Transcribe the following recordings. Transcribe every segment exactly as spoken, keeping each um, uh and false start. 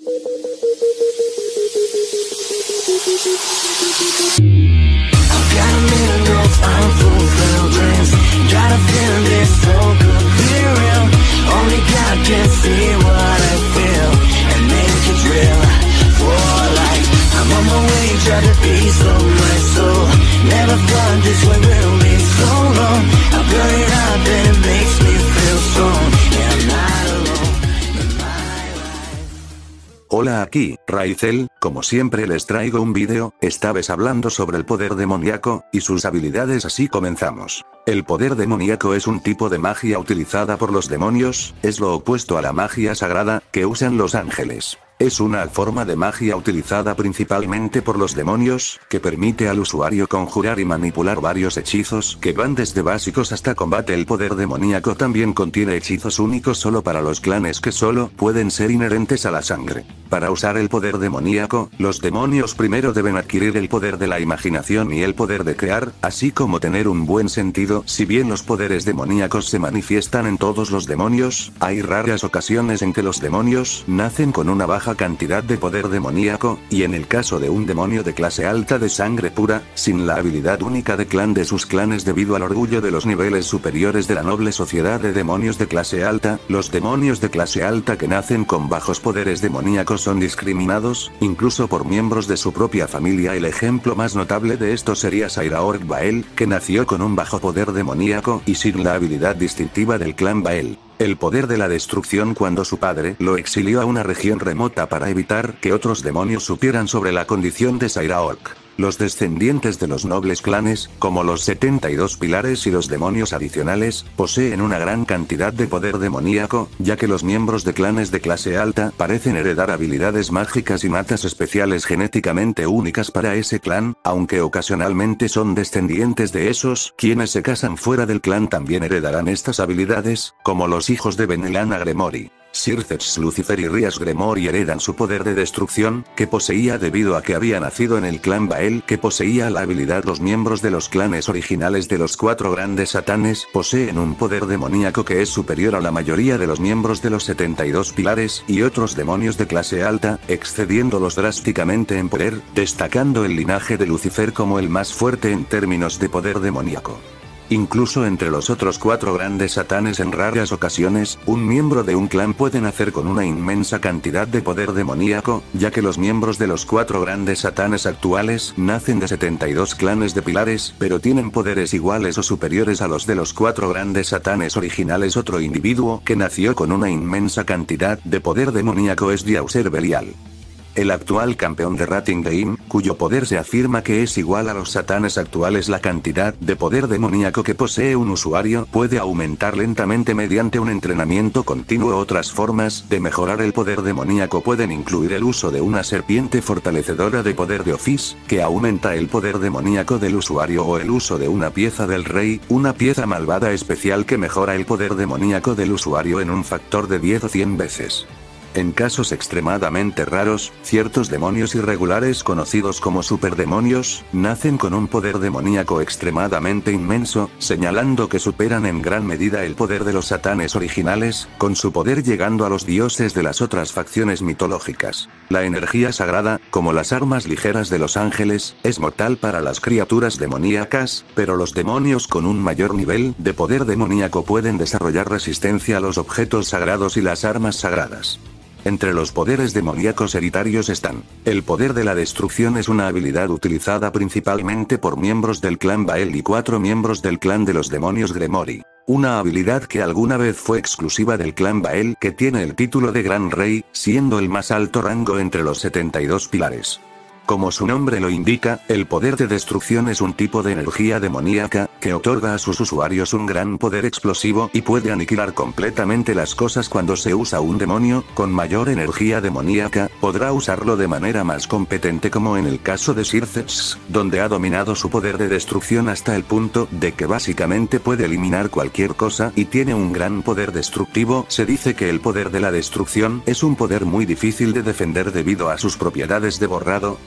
Hola, aquí, Raizel, como siempre les traigo un vídeo, esta vez hablando sobre el poder demoníaco, y sus habilidades, así comenzamos. El poder demoníaco es un tipo de magia utilizada por los demonios, es lo opuesto a la magia sagrada, que usan los ángeles. Es una forma de magia utilizada principalmente por los demonios, que permite al usuario conjurar y manipular varios hechizos que van desde básicos hasta combate. El poder demoníaco también contiene hechizos únicos solo para los clanes que solo pueden ser inherentes a la sangre. Para usar el poder demoníaco, los demonios primero deben adquirir el poder de la imaginación y el poder de crear, así como tener un buen sentido. Si bien los poderes demoníacos se manifiestan en todos los demonios, hay raras ocasiones en que los demonios nacen con una baja cantidad de poder demoníaco, y en el caso de un demonio de clase alta de sangre pura, sin la habilidad única de clan de sus clanes debido al orgullo de los niveles superiores de la noble sociedad de demonios de clase alta, los demonios de clase alta que nacen con bajos poderes demoníacos son discriminados, incluso por miembros de su propia familia. El ejemplo más notable de esto sería Sairaorg Bael, que nació con un bajo poder demoníaco y sin la habilidad distintiva del clan Bael. El poder de la destrucción cuando su padre lo exilió a una región remota para evitar que otros demonios supieran sobre la condición de Sairaorg. Los descendientes de los nobles clanes, como los setenta y dos pilares y los demonios adicionales, poseen una gran cantidad de poder demoníaco, ya que los miembros de clanes de clase alta parecen heredar habilidades mágicas innatas especiales genéticamente únicas para ese clan, aunque ocasionalmente son descendientes de esos quienes se casan fuera del clan también heredarán estas habilidades, como los hijos de Benelana Gremori. Sircex Lucifer y Rias Gremori heredan su poder de destrucción, que poseía debido a que había nacido en el clan Bael, que poseía la habilidad. Los miembros de los clanes originales de los cuatro grandes satanes poseen un poder demoníaco que es superior a la mayoría de los miembros de los setenta y dos pilares y otros demonios de clase alta, excediéndolos drásticamente en poder, destacando el linaje de Lucifer como el más fuerte en términos de poder demoníaco. Incluso entre los otros cuatro grandes satanes en raras ocasiones, un miembro de un clan puede nacer con una inmensa cantidad de poder demoníaco, ya que los miembros de los cuatro grandes satanes actuales nacen de setenta y dos clanes de pilares, pero tienen poderes iguales o superiores a los de los cuatro grandes satanes originales. Otro individuo que nació con una inmensa cantidad de poder demoníaco es Diauser Belial, el actual campeón de Rating Game, cuyo poder se afirma que es igual a los satanes actuales. La cantidad de poder demoníaco que posee un usuario puede aumentar lentamente mediante un entrenamiento continuo. Otras formas de mejorar el poder demoníaco pueden incluir el uso de una serpiente fortalecedora de poder de Office, que aumenta el poder demoníaco del usuario, o el uso de una pieza del rey, una pieza malvada especial que mejora el poder demoníaco del usuario en un factor de diez o cien veces. En casos extremadamente raros, ciertos demonios irregulares conocidos como superdemonios, nacen con un poder demoníaco extremadamente inmenso, señalando que superan en gran medida el poder de los satanes originales, con su poder llegando a los dioses de las otras facciones mitológicas. La energía sagrada, como las armas ligeras de los ángeles, es mortal para las criaturas demoníacas, pero los demonios con un mayor nivel de poder demoníaco pueden desarrollar resistencia a los objetos sagrados y las armas sagradas. Entre los poderes demoníacos hereditarios están: el poder de la destrucción es una habilidad utilizada principalmente por miembros del clan Bael y cuatro miembros del clan de los demonios Gremori. Una habilidad que alguna vez fue exclusiva del clan Bael, que tiene el título de Gran Rey, siendo el más alto rango entre los setenta y dos pilares. Como su nombre lo indica, el poder de destrucción es un tipo de energía demoníaca, que otorga a sus usuarios un gran poder explosivo y puede aniquilar completamente las cosas. Cuando se usa un demonio con mayor energía demoníaca, podrá usarlo de manera más competente, como en el caso de Sircex, donde ha dominado su poder de destrucción hasta el punto de que básicamente puede eliminar cualquier cosa y tiene un gran poder destructivo. Se dice que el poder de la destrucción es un poder muy difícil de defender debido a sus propiedades de borrado,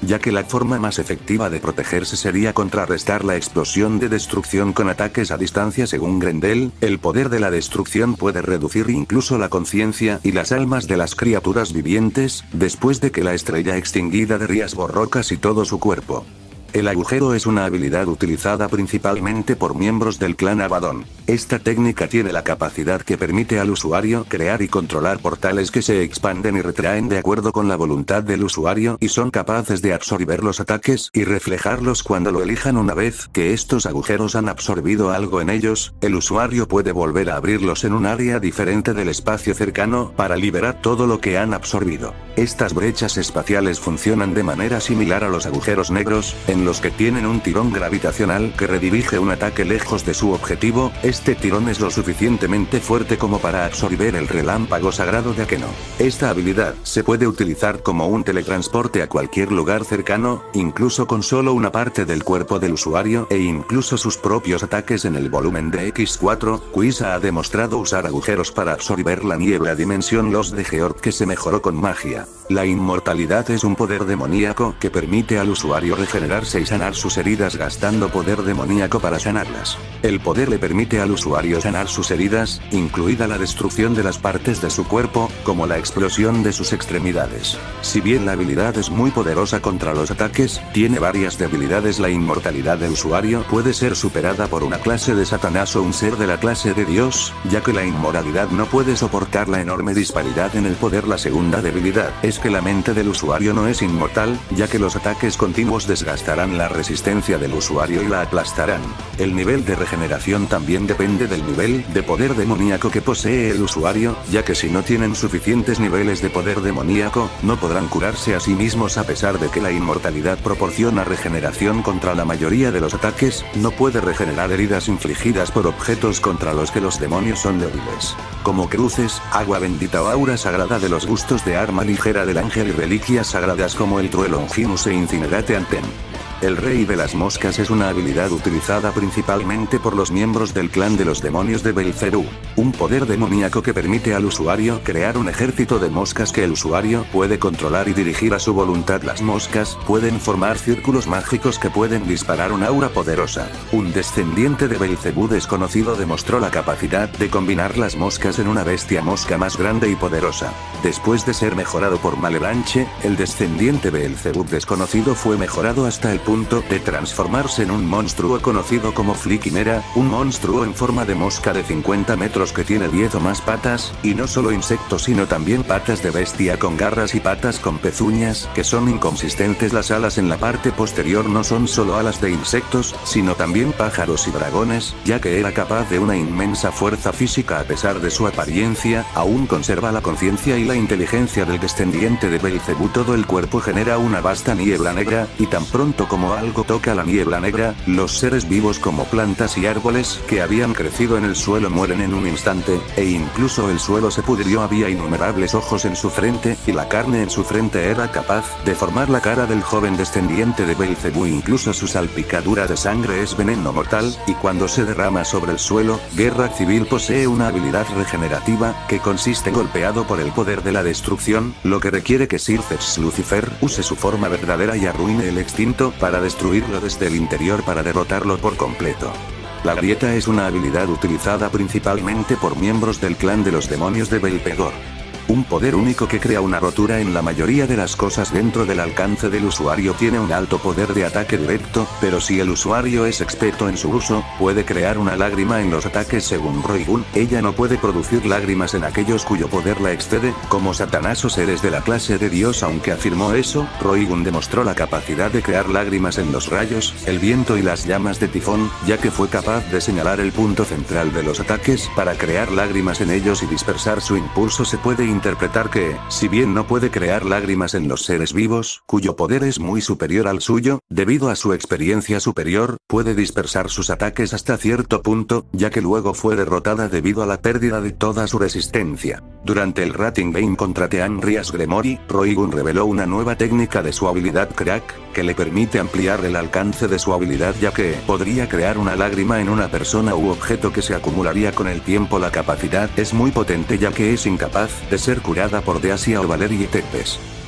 ya que la forma más efectiva de protegerse sería contrarrestar la explosión de destrucción con ataques a distancia. Según Grendel, el poder de la destrucción puede reducir incluso la conciencia y las almas de las criaturas vivientes, después de que la estrella extinguida derrías borró casi todo su cuerpo. El agujero es una habilidad utilizada principalmente por miembros del clan Abaddon. Esta técnica tiene la capacidad que permite al usuario crear y controlar portales que se expanden y retraen de acuerdo con la voluntad del usuario y son capaces de absorber los ataques y reflejarlos cuando lo elijan. Una vez que estos agujeros han absorbido algo en ellos, el usuario puede volver a abrirlos en un área diferente del espacio cercano para liberar todo lo que han absorbido. Estas brechas espaciales funcionan de manera similar a los agujeros negros, en los que tienen un tirón gravitacional que redirige un ataque lejos de su objetivo. Este tirón es lo suficientemente fuerte como para absorber el relámpago sagrado de Akeno. Esta habilidad se puede utilizar como un teletransporte a cualquier lugar cercano, incluso con solo una parte del cuerpo del usuario e incluso sus propios ataques. En el volumen de equis cuatro, Quisa ha demostrado usar agujeros para absorber la niebla dimensión Los de Georg que se mejoró con magia. La inmortalidad es un poder demoníaco que permite al usuario regenerarse y sanar sus heridas gastando poder demoníaco para sanarlas. El poder le permite al usuario sanar sus heridas, incluida la destrucción de las partes de su cuerpo, como la explosión de sus extremidades. Si bien la habilidad es muy poderosa contra los ataques, tiene varias debilidades. La inmortalidad del usuario puede ser superada por una clase de Satanás o un ser de la clase de Dios, ya que la inmoralidad no puede soportar la enorme disparidad en el poder. La segunda debilidad es que la mente del usuario no es inmortal, ya que los ataques continuos desgastarán la resistencia del usuario y la aplastarán. El nivel de regeneración también depende del nivel de poder demoníaco que posee el usuario, ya que si no tienen suficientes niveles de poder demoníaco, no podrán curarse a sí mismos. A pesar de que la inmortalidad proporciona regeneración contra la mayoría de los ataques, no puede regenerar heridas infligidas por objetos contra los que los demonios son débiles, como cruces, agua bendita o aura sagrada de los gustos de arma ligera del ángel y reliquias sagradas como el True Longinus e Incinerate Antem. El Rey de las Moscas es una habilidad utilizada principalmente por los miembros del clan de los demonios de Belcebú, un poder demoníaco que permite al usuario crear un ejército de moscas que el usuario puede controlar y dirigir a su voluntad. Las moscas pueden formar círculos mágicos que pueden disparar un aura poderosa. Un descendiente de Belcebú desconocido demostró la capacidad de combinar las moscas en una bestia mosca más grande y poderosa. Después de ser mejorado por Malebranche, el descendiente Belcebú desconocido fue mejorado hasta el punto de transformarse en un monstruo conocido como Fliquimera, un monstruo en forma de mosca de cincuenta metros que tiene diez o más patas, y no solo insectos sino también patas de bestia con garras y patas con pezuñas que son inconsistentes. Las alas en la parte posterior no son solo alas de insectos, sino también pájaros y dragones, ya que era capaz de una inmensa fuerza física. A pesar de su apariencia, aún conserva la conciencia y la inteligencia del descendiente de Belcebú. Todo el cuerpo genera una vasta niebla negra, y tan pronto como algo toca la niebla negra, los seres vivos como plantas y árboles que habían crecido en el suelo mueren en un instante, e incluso el suelo se pudrió. Había innumerables ojos en su frente, y la carne en su frente era capaz de formar la cara del joven descendiente de Belcebú. Incluso su salpicadura de sangre es veneno mortal, y cuando se derrama sobre el suelo, Guerra Civil posee una habilidad regenerativa, que consiste golpeado por el poder de la destrucción, lo que requiere que Sir Zeus Lucifer use su forma verdadera y arruine el extinto, para destruirlo desde el interior para derrotarlo por completo. La grieta es una habilidad utilizada principalmente por miembros del clan de los demonios de Belpegor. Un poder único que crea una rotura en la mayoría de las cosas dentro del alcance del usuario. Tiene un alto poder de ataque directo, pero si el usuario es experto en su uso, puede crear una lágrima en los ataques. Según Roigun, ella no puede producir lágrimas en aquellos cuyo poder la excede, como Satanás o seres de la clase de Dios. Aunque afirmó eso, Roigun demostró la capacidad de crear lágrimas en los rayos, el viento y las llamas de tifón, ya que fue capaz de señalar el punto central de los ataques para crear lágrimas en ellos y dispersar su impulso. Se puede interpretar que, si bien no puede crear lágrimas en los seres vivos, cuyo poder es muy superior al suyo, debido a su experiencia superior, puede dispersar sus ataques hasta cierto punto, ya que luego fue derrotada debido a la pérdida de toda su resistencia. Durante el Rating Game contra Teanrias Gremory, Roigun reveló una nueva técnica de su habilidad Crack, que le permite ampliar el alcance de su habilidad, ya que podría crear una lágrima en una persona u objeto que se acumularía con el tiempo. La capacidad es muy potente, ya que es incapaz de ser curada por Deasia o Valerie Tepes.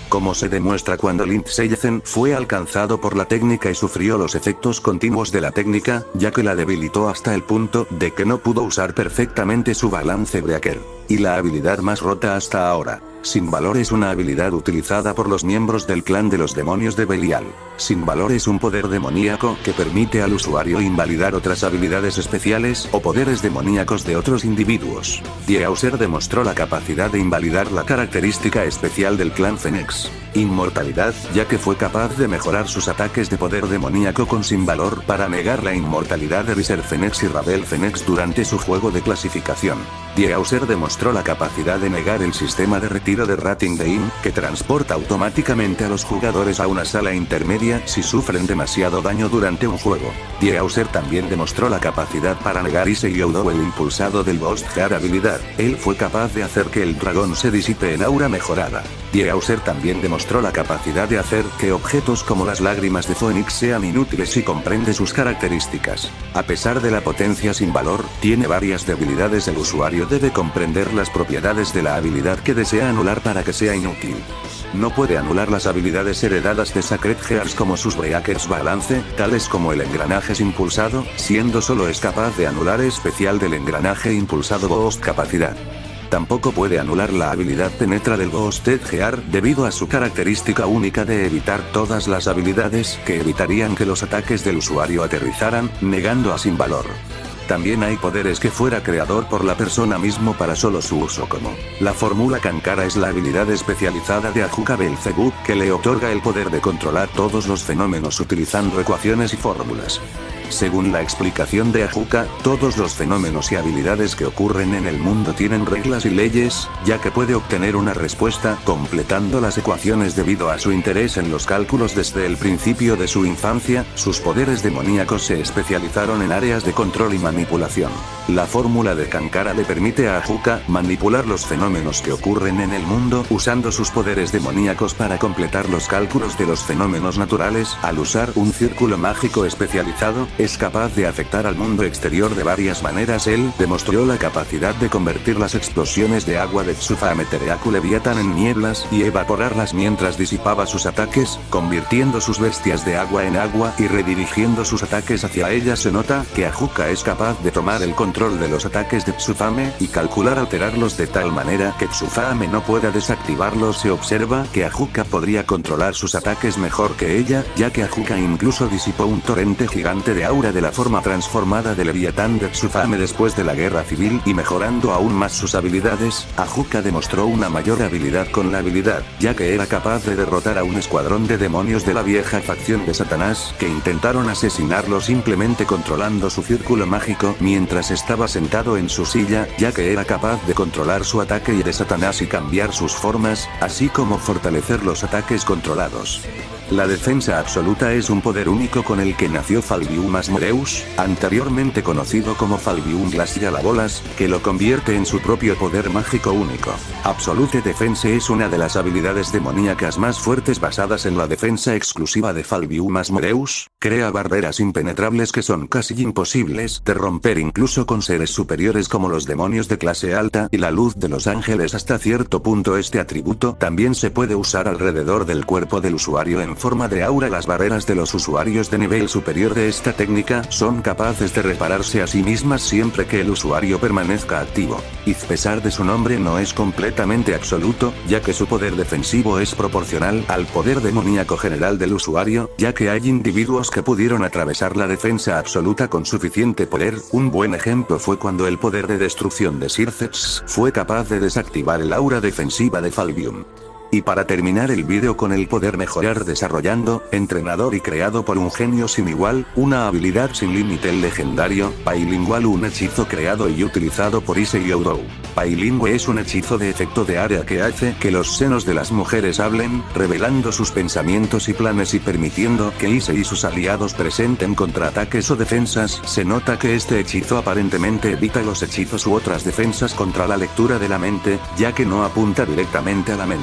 como se demuestra cuando Lindsay Zen fue alcanzado por la técnica y sufrió los efectos continuos de la técnica, ya que la debilitó hasta el punto de que no pudo usar perfectamente su balance breaker. Y la habilidad más rota hasta ahora. Sin valor es una habilidad utilizada por los miembros del clan de los demonios de Belial. Sin valor es un poder demoníaco que permite al usuario invalidar otras habilidades especiales o poderes demoníacos de otros individuos. Die Auser demostró la capacidad de invalidar la característica especial del clan Fenix. Inmortalidad, ya que fue capaz de mejorar sus ataques de poder demoníaco con sin valor para negar la inmortalidad de Visser Fenix y Ravel Fenix durante su juego de clasificación. Die Auser demostró la capacidad de negar el sistema de retiro de Rating Game, que transporta automáticamente a los jugadores a una sala intermedia si sufren demasiado daño durante un juego. Die Auser también demostró la capacidad para negar Ise Yodo el impulsado del Ghost Heart habilidad. Él fue capaz de hacer que el dragón se disipe en aura mejorada. Die Auser también demostró la capacidad de hacer que objetos como las lágrimas de Phoenix sean inútiles si comprende sus características. A pesar de la potencia sin valor, tiene varias debilidades. El usuario debe comprender las propiedades de la habilidad que desea anular para que sea inútil. No puede anular las habilidades heredadas de Sacred Gears como sus Breakers Balance, tales como el engranaje impulsado, siendo solo es capaz de anular especial del engranaje impulsado Ghost Capacidad. Tampoco puede anular la habilidad Penetra del Ghosted Gear debido a su característica única de evitar todas las habilidades que evitarían que los ataques del usuario aterrizaran, negando a sin valor. También hay poderes que fuera creador por la persona mismo para solo su uso, como la fórmula Kankara es la habilidad especializada de Ajuka Belzebub que le otorga el poder de controlar todos los fenómenos utilizando ecuaciones y fórmulas. Según la explicación de Ajuka, todos los fenómenos y habilidades que ocurren en el mundo tienen reglas y leyes, ya que puede obtener una respuesta completando las ecuaciones debido a su interés en los cálculos desde el principio de su infancia. Sus poderes demoníacos se especializaron en áreas de control y manipulación. La fórmula de Kankara le permite a Ajuka manipular los fenómenos que ocurren en el mundo usando sus poderes demoníacos para completar los cálculos de los fenómenos naturales. Al usar un círculo mágico especializado, es capaz de afectar al mundo exterior de varias maneras. Él demostró la capacidad de convertir las explosiones de agua de Tsufame Tereaku Leviathan en nieblas y evaporarlas mientras disipaba sus ataques, convirtiendo sus bestias de agua en agua y redirigiendo sus ataques hacia ella. Se nota que Ajuka es capaz de tomar el control de los ataques de Tsufame y calcular alterarlos de tal manera que Tsufame no pueda desactivarlos. Se observa que Ajuka podría controlar sus ataques mejor que ella, ya que Ajuka incluso disipó un torrente gigante de aura de la forma transformada de Leviatán de Tsufame después de la guerra civil, y mejorando aún más sus habilidades, Ajuka demostró una mayor habilidad con la habilidad, ya que era capaz de derrotar a un escuadrón de demonios de la vieja facción de Satanás, que intentaron asesinarlo simplemente controlando su círculo mágico mientras estaba sentado en su silla, ya que era capaz de controlar su ataque y de Satanás y cambiar sus formas, así como fortalecer los ataques controlados. La defensa absoluta es un poder único con el que nació Falbium Asmodeus, anteriormente conocido como Falbium Glacialabolas, que lo convierte en su propio poder mágico único. Absolute Defense es una de las habilidades demoníacas más fuertes basadas en la defensa exclusiva de Falbium Asmodeus. Crea barreras impenetrables que son casi imposibles de romper incluso con seres superiores como los demonios de clase alta y la luz de los ángeles. Hasta cierto punto este atributo también se puede usar alrededor del cuerpo del usuario en forma de aura. Las barreras de los usuarios de nivel superior de esta técnica son capaces de repararse a sí mismas siempre que el usuario permanezca activo. Y a pesar de su nombre no es completamente absoluto, ya que su poder defensivo es proporcional al poder demoníaco general del usuario, ya que hay individuos que pudieron atravesar la defensa absoluta con suficiente poder. Un buen ejemplo fue cuando el poder de destrucción de Sircex fue capaz de desactivar el aura defensiva de Falbium. Y para terminar el vídeo con el poder mejorar desarrollando, entrenador y creado por un genio sin igual, una habilidad sin límite. El legendario Bilingual, un hechizo creado y utilizado por Ise Yodo. Bilingüe es un hechizo de efecto de área que hace que los senos de las mujeres hablen, revelando sus pensamientos y planes y permitiendo que Ise y sus aliados presenten contraataques o defensas. Se nota que este hechizo aparentemente evita los hechizos u otras defensas contra la lectura de la mente, ya que no apunta directamente a la mente.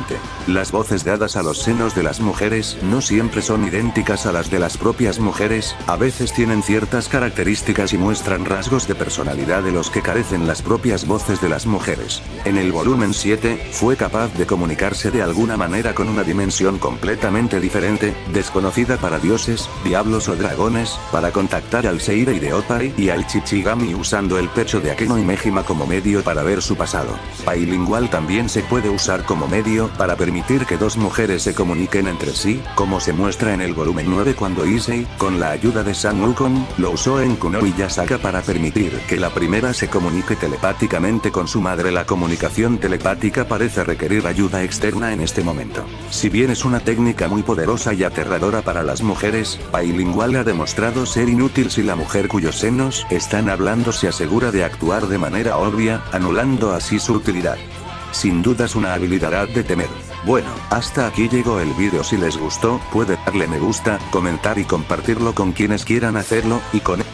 Las voces dadas a los senos de las mujeres no siempre son idénticas a las de las propias mujeres, a veces tienen ciertas características y muestran rasgos de personalidad de los que carecen las propias voces de las mujeres. En el volumen siete, fue capaz de comunicarse de alguna manera con una dimensión completamente diferente, desconocida para dioses, diablos o dragones, para contactar al Seirei de Opari y al Chichigami usando el pecho de Akeno y Mejima como medio para ver su pasado. Bilingual también se puede usar como medio para permitir que dos mujeres se comuniquen entre sí, como se muestra en el volumen nueve cuando Issei, con la ayuda de San Wukong, lo usó en Kunoiya Saga para permitir que la primera se comunique telepáticamente con su madre. La comunicación telepática parece requerir ayuda externa en este momento. Si bien es una técnica muy poderosa y aterradora para las mujeres, Bilingual ha demostrado ser inútil si la mujer cuyos senos están hablando se asegura de actuar de manera obvia, anulando así su utilidad. Sin dudas una habilidad de temer. Bueno, hasta aquí llegó el vídeo. Si les gustó, puede darle me gusta, comentar y compartirlo con quienes quieran hacerlo, y con